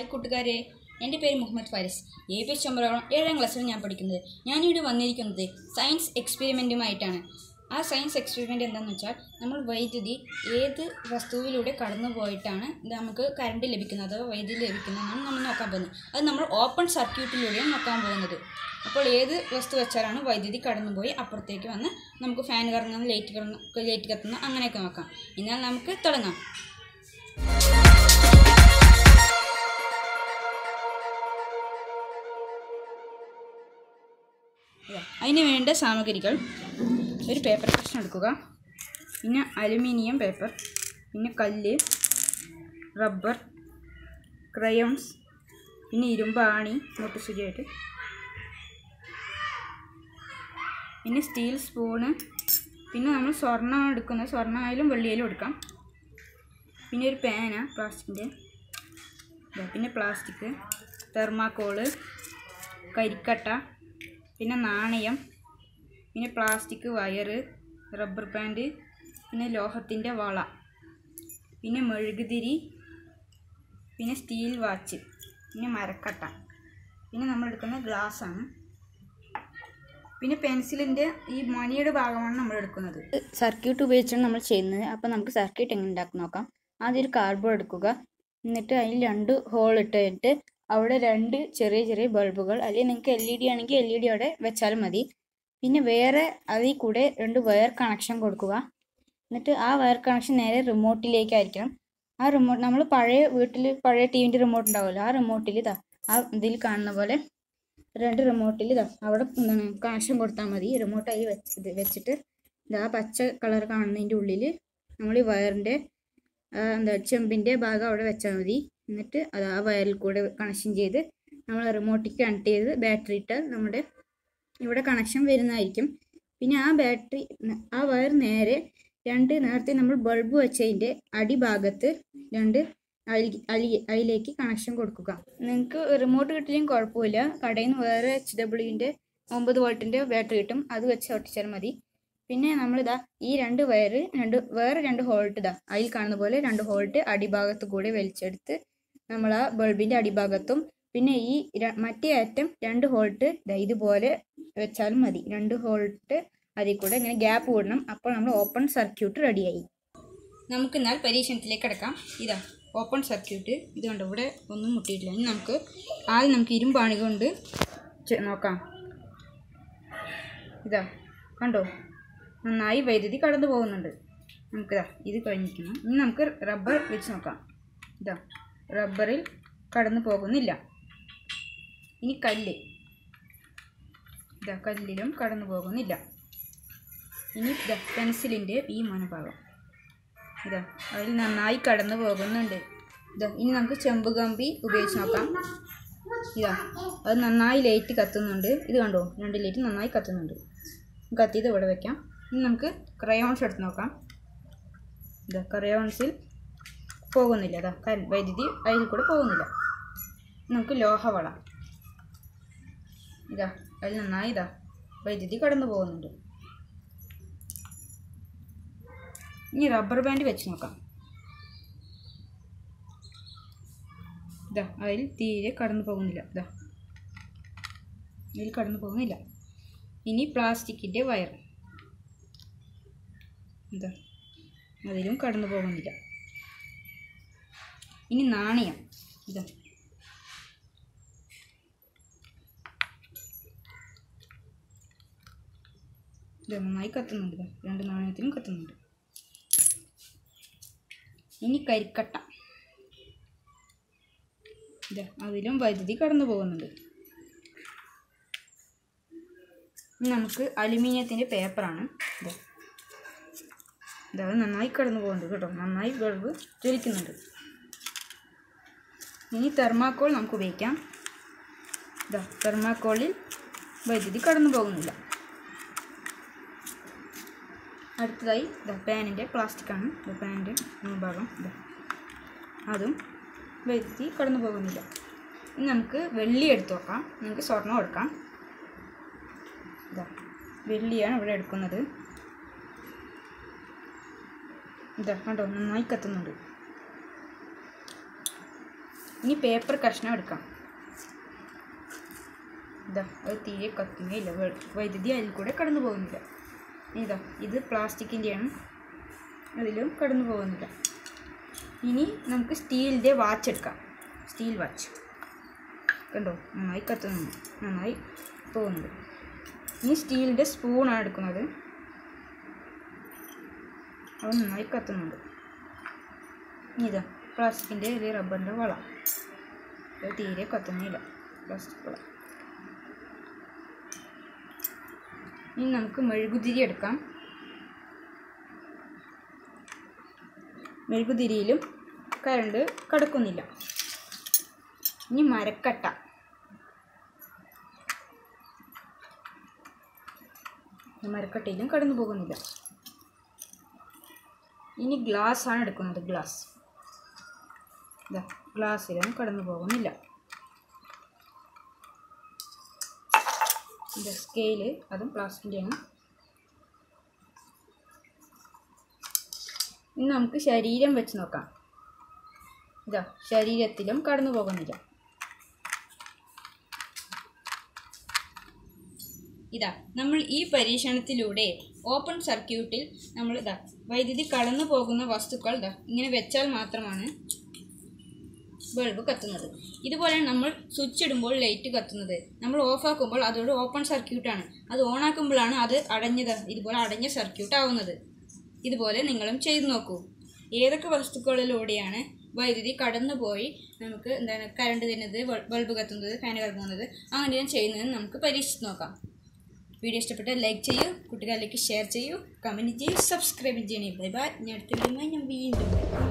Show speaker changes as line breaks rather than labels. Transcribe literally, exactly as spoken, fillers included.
Hi കൂട്ടുകാരെ, എൻ്റെ പേര് മുഹമ്മദ് ഫാരിസ്. എ പി ചമ്പറോളം ഏഴാം ക്ലാസ്സിൽ ഞാൻ പഠിക്കുന്നത്. ഞാനിവിടെ വന്നിരിക്കുന്നത് സയൻസ് എക്സ്പെരിമെൻറ്റുമായിട്ടാണ്. ആ സയൻസ് എക്സ്പെരിമെൻറ്റ് എന്താണെന്ന് വെച്ചാൽ, നമ്മൾ വൈദ്യുതി ഏത് വസ്തുവിലൂടെ കടന്നു പോയിട്ടാണ് നമുക്ക് കറണ്ട് ലഭിക്കുന്നത്, അഥവാ വൈദ്യുതി ലഭിക്കുന്നതെന്നാണ് നമ്മൾ നോക്കാൻ പോകുന്നത്. അത് നമ്മൾ ഓപ്പൺ സർക്യൂട്ടിലൂടെയാണ് നോക്കാൻ പോകുന്നത്. അപ്പോൾ ഏത് വസ്തു വെച്ചാലാണ് വൈദ്യുതി കടന്നുപോയി അപ്പുറത്തേക്ക് വന്ന് നമുക്ക് ഫാൻ കറങ്ങുന്ന, ലൈറ്റ് കറങ്ങുന്ന, ലൈറ്റ് കത്തുന്ന അങ്ങനെയൊക്കെ നോക്കാം. എന്നാൽ നമുക്ക് തുടങ്ങാം. അതിന് വേണ്ട സാമഗ്രികൾ: ഒരു പേപ്പർ കഷ്ണം എടുക്കുക, പിന്നെ അലുമിനിയം പേപ്പർ, പിന്നെ കല്ല്, റബ്ബർ, ക്രയോൺസ്, പിന്നെ ഇരുമ്പാണി മുട്ടുസൂചിയായിട്ട്, പിന്നെ സ്റ്റീൽ സ്പൂണ്, പിന്നെ നമ്മൾ സ്വർണ്ണം എടുക്കുന്ന സ്വർണ്ണമായാലും വെള്ളിയായാലും എടുക്കാം, പിന്നെ ഒരു പേന പ്ലാസ്റ്റിക്കിൻ്റെ, പിന്നെ പ്ലാസ്റ്റിക്, തെർമാക്കോള്, കരിക്കട്ട, പിന്നെ നാണയം, പിന്നെ പ്ലാസ്റ്റിക് വയറ്, റബ്ബർ ബാൻഡ്, പിന്നെ ലോഹത്തിൻ്റെ വള, പിന്നെ മെഴുകുതിരി, പിന്നെ സ്റ്റീൽ വാച്ച്, പിന്നെ മരക്കട്ട, പിന്നെ നമ്മൾ എടുക്കുന്ന ഗ്ലാസ്സാണ്, പിന്നെ പെൻസിലിൻ്റെ ഈ മണിയുടെ ഭാഗമാണ് നമ്മൾ എടുക്കുന്നത്. സർക്യൂട്ട് ഉപയോഗിച്ചാണ് നമ്മൾ ചെയ്യുന്നത്. അപ്പോൾ നമുക്ക് സർക്യൂട്ട് എങ്ങനെ ഉണ്ടാക്കി നോക്കാം. ആദ്യം ഒരു കാർഡ്ബോർഡ് എടുക്കുക, എന്നിട്ട് അതിൽ രണ്ട് ഹോൾ ഇട്ടിട്ട് അവിടെ രണ്ട് ചെറിയ ചെറിയ ബൾബുകൾ, അല്ലെങ്കിൽ നിങ്ങൾക്ക് എൽ ഇ ഡി ആണെങ്കിൽ എൽ ഇ ഡി അവിടെ വെച്ചാലും മതി. പിന്നെ വേറെ അതിൽ കൂടെ രണ്ട് വയർ കണക്ഷൻ കൊടുക്കുക. എന്നിട്ട് ആ വയർ കണക്ഷൻ നേരെ റിമോട്ടിലേക്കായിരിക്കണം. ആ റിമോട്ട് നമ്മൾ പഴയ വീട്ടിൽ പഴയ ടി വിൻ്റെ റിമോട്ട് ഉണ്ടാവുമല്ലോ, ആ റിമോട്ടിൽ ഇതാ ആ ഇതിൽ കാണുന്ന പോലെ രണ്ട് റിമോട്ടിൽ ഇതാ അവിടെ എന്താണ് കണക്ഷൻ കൊടുത്താൽ മതി. റിമോട്ട് അതിൽ വെച്ച് വെച്ചിട്ട് ഇതാ പച്ച കളർ കാണുന്നതിൻ്റെ ഉള്ളിൽ നമ്മൾ ഈ വയറിൻ്റെ എന്താ ചെമ്പിൻ്റെ ഭാഗം അവിടെ വെച്ചാൽ മതി. എന്നിട്ട് അത് ആ വയറിൽ കൂടെ കണക്ഷൻ ചെയ്ത് നമ്മൾ റിമോട്ടിലേക്ക് കണക്ട് ചെയ്ത് ബാറ്ററി ഇട്ടാൽ നമ്മുടെ ഇവിടെ കണക്ഷൻ വരുന്നതായിരിക്കും. പിന്നെ ആ ബാറ്ററി ആ വയർ നേരെ രണ്ട് നേരത്തെ നമ്മൾ ബൾബ് വെച്ചതിൻ്റെ അടിഭാഗത്ത് രണ്ട് അലി അതിലേക്ക് കണക്ഷൻ കൊടുക്കുക. നിങ്ങൾക്ക് റിമോട്ട് കിട്ടില്ലെങ്കിൽ കുഴപ്പമില്ല, കടയിൽ നിന്ന് വേറെ എച്ച് ഡബ്ല്യുവിൻ്റെ ഒമ്പത് വോൾട്ടിൻ്റെ ബാറ്ററി കിട്ടും, അത് വെച്ച് ഒട്ടിച്ചാൽ മതി. പിന്നെ നമ്മളിതാ ഈ രണ്ട് വയറ് രണ്ട് വേറെ രണ്ട് ഹോൾട്ട് ഇതാ അതിൽ കാണുന്ന പോലെ രണ്ട് ഹോൾട്ട് അടിഭാഗത്ത് കൂടെ വലിച്ചെടുത്ത് നമ്മൾ ആ ബൾബിൻ്റെ അടിഭാഗത്തും, പിന്നെ ഈ മറ്റേ അറ്റം രണ്ട് ഹോൾട്ട് ഇതുപോലെ വെച്ചാലും മതി. രണ്ട് ഹോൾട്ട് അതിൽ കൂടെ ഇങ്ങനെ ഗ്യാപ്പ് വിടണം. അപ്പോൾ നമ്മൾ ഓപ്പൺ സർക്യൂട്ട് റെഡിയായി. നമുക്കെന്നാൽ പരീക്ഷണത്തിലേക്ക് കിടക്കാം. ഇതാ ഓപ്പൺ സർക്യൂട്ട്. ഇതുകൊണ്ട് ഇവിടെ ഒന്നും മുട്ടിയിട്ടില്ല. ഇനി നമുക്ക് ആദ്യം നമുക്ക് ഇരുമ്പാണി കൊണ്ട് നോക്കാം. ഇതാ കണ്ടോ, നന്നായി വൈദ്യുതി കടന്നു പോകുന്നുണ്ട്. നമുക്കിതാ ഇത് കഴിഞ്ഞിരിക്കണം. ഇനി നമുക്ക് റബ്ബർ വെച്ച് നോക്കാം. ഇതാ റബ്ബറിൽ കടന്നു പോകുന്നില്ല. ഇനി കല്ല്, ഇതാ കല്ലിലും കടന്നു പോകുന്നില്ല. ഇനി ഇതാ പെൻസിലിൻ്റെ ഈ മനഭാഗം, ഇതാ അതിൽ നന്നായി കടന്നു പോകുന്നുണ്ട്. ഇതാ ഇനി നമുക്ക് ചെമ്പ് കമ്പി ഉപയോഗിച്ച് നോക്കാം. ഇതാ അത് നന്നായി ലൈറ്റ് കത്തുന്നുണ്ട്. ഇത് കണ്ടോ, രണ്ട് ലൈറ്റ് നന്നായി കത്തുന്നുണ്ട്. കത്തിയത് ഇവിടെ വയ്ക്കാം. ഇനി നമുക്ക് ക്രയോൺസ് എടുത്ത് നോക്കാം. ഇതാ ക്രയോൺസിൽ പോകുന്നില്ല, അതാ വൈദ്യുതി അതിൽ കൂടെ പോകുന്നില്ല. നമുക്ക് ലോഹവള, ഇതാ അതിൽ നന്നായി ഇതാ വൈദ്യുതി കടന്നു പോകുന്നുണ്ട്. ഇനി റബ്ബർ ബാൻഡ് വെച്ച് നോക്കാം. ഇതാ അതിൽ തീരെ കടന്നു പോകുന്നില്ല, ഇതാ അതിൽ കടന്നു പോകുന്നില്ല. ഇനി പ്ലാസ്റ്റിക്കിൻ്റെ വയർ, ഇതാ അതിലും കടന്നു പോകുന്നില്ല. ഇനി നാണയം, ഇതാ ഇത് നന്നായി കത്തുന്നുണ്ട്, ഇതാ രണ്ട് നാണയത്തിനും കത്തുന്നുണ്ട്. ഇനി കരിക്കട്ട, ഇതാ അതിലും വൈദ്യുതി കടന്നു പോകുന്നുണ്ട്. ഇനി നമുക്ക് അലുമിനിയത്തിൻ്റെ പേപ്പറാണ്. ഇതാ ഇതാ നന്നായി കടന്നു പോകുന്നുണ്ട് കേട്ടോ, നന്നായി ബൾബ് ജ്വലിക്കുന്നുണ്ട്. ഇനി തെർമാക്കോൾ നമുക്ക് ഉപയോഗിക്കാം. ഇതാ തെർമാക്കോളിൽ വൈദ്യുതി കടന്നു പോകുന്നില്ല. അടുത്തതായി ഇതാ പാനിൻ്റെ പ്ലാസ്റ്റിക്കാണ്. ഇതാ പാനിൻ്റെ ഭാഗം, ഇതാ അതും വൈദ്യുതി കടന്നു പോകുന്നില്ല. ഇനി നമുക്ക് വെള്ളി എടുത്ത് നോക്കാം. നമുക്ക് സ്വർണ്ണം എടുക്കാം. ഇതാ വെള്ളിയാണ് ഇവിടെ എടുക്കുന്നത്. ഇതാ കണ്ടോ, നന്നായി കത്തുന്നുണ്ട്. ഇനി പേപ്പർ കഷ്ണം എടുക്കാം. ഇതാ അത് തീരെ കത്തുകയില്ല, വൈദ്യുതി അതിൽ കൂടെ കടന്നു പോകുന്നില്ല. ഇതാ ഇത് പ്ലാസ്റ്റിക്കിൻ്റെയാണ്, അതിലും കടന്നു പോകുന്നില്ല. ഇനി നമുക്ക് സ്റ്റീലിൻ്റെ വാച്ച് എടുക്കാം. സ്റ്റീൽ വാച്ച് കണ്ടോ, നന്നായി കത്തുന്നു, നന്നായി പോകുന്നത്. ഇനി സ്റ്റീലിൻ്റെ സ്പൂണാണ് എടുക്കുന്നത്, അത് നന്നായി കത്തുന്നുണ്ട്. ഇനി ഇതാ പ്ലാസ്റ്റിക്കിൻ്റെ ഒരു റബ്ബറിൻ്റെ വള, അത് തീരെ കത്തുന്നില്ല, പ്ലാസ്റ്റിക് വള. ഇനി നമുക്ക് മെഴുകുതിരി എടുക്കാം. മെഴുകുതിരിയിലും കറണ്ട് കടക്കുന്നില്ല. ഇനി മരക്കട്ട, മരക്കട്ടയിലും കടന്നു പോകുന്നില്ല. ഇനി ഗ്ലാസ് ആണ് എടുക്കുന്നത്. ഗ്ലാസ് ഇതാ ഗ്ലാസ്സിലും കടന്നു പോകുന്നില്ല. ഇതാ സ്കെയില്, അതും പ്ലാസ്റ്റിക്കിൻ്റെയാണ്. ഇനി നമുക്ക് ശരീരം വെച്ച് നോക്കാം. ഇതാ ശരീരത്തിലും കടന്നു പോകുന്നില്ല. ഇതാ നമ്മൾ ഈ പരീക്ഷണത്തിലൂടെ ഓപ്പൺ സർക്യൂട്ടിൽ നമ്മൾ ഇതാ വൈദ്യുതി കടന്നു പോകുന്ന വസ്തുക്കൾ ഇതാ ഇങ്ങനെ വെച്ചാൽ മാത്രമാണ് ബൾബ് കത്തുന്നത്. ഇതുപോലെ നമ്മൾ സ്വിച്ച് ഇടുമ്പോൾ ലൈറ്റ് കത്തുന്നത്, നമ്മൾ ഓഫാക്കുമ്പോൾ അതോട് ഓപ്പൺ സർക്യൂട്ടാണ്. അത് ഓണാക്കുമ്പോഴാണ് അത് അടഞ്ഞത്, ഇതുപോലെ അടഞ്ഞ സർക്യൂട്ട് ആവുന്നത്. ഇതുപോലെ നിങ്ങളും ചെയ്തു നോക്കൂ. ഏതൊക്കെ വസ്തുക്കളിലൂടെയാണ് വൈദ്യുതി കടന്നു പോയി നമുക്ക് എന്താണ് കറണ്ട് തരുന്നത്, ബൾബ് കത്തുന്നത്, ഫാൻ കറങ്ങുന്നത്, അങ്ങനെ ചെയ്യുന്നത് നമുക്ക് പരീക്ഷിച്ച് നോക്കാം. വീഡിയോ ഇഷ്ടപ്പെട്ടാൽ ലൈക്ക് ചെയ്യൂ, കൂട്ടുകാരിലേക്ക് ഷെയർ ചെയ്യൂ, കമൻറ്റ് ചെയ്യൂ, സബ്സ്ക്രൈബ് ചെയ്യണേ. Bye bye. ഞാൻ അടുത്ത വീഡിയോയുമായി ഞാൻ വീണ്ടും